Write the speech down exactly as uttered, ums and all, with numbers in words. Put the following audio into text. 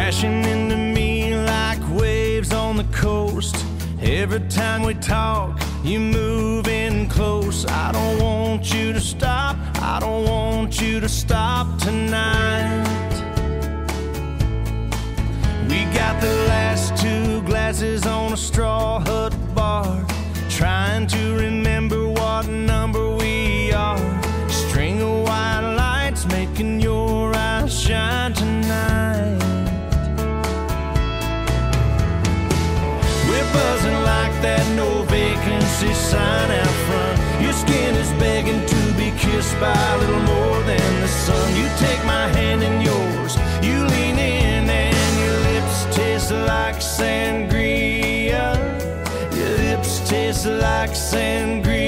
crashing into me like waves on the coast. Every time we talk, you move in close. I don't want you to stop, I don't want you to stop tonight. We got the last two glasses on a straw hut bar, trying to remember what number we are. String of white lights making your eyes shine tonight. We're buzzing like that no vacancy sign out front. Your skin is begging to be kissed by a little more than the sun. You take my hand in yours, you lean in, and your lips taste like sangria. Your lips taste like sangria.